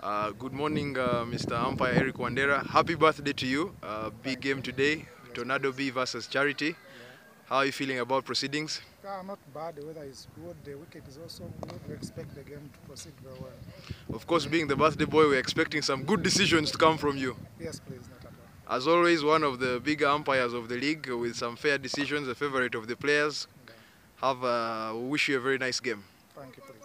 Good morning, Mr. Umpire Eric Wandera. Happy birthday to you. Big game today, Tornado B versus Charity. Yeah. How are you feeling about proceedings? Not bad. The weather is good. The wicket is also good. We expect the game to proceed very well. Of course, being the birthday boy, we're expecting some good decisions to come from you. Yes, please, not at all. As always, one of the bigger umpires of the league with some fair decisions, a favorite of the players. Yeah. We wish you a very nice game. Thank you, please.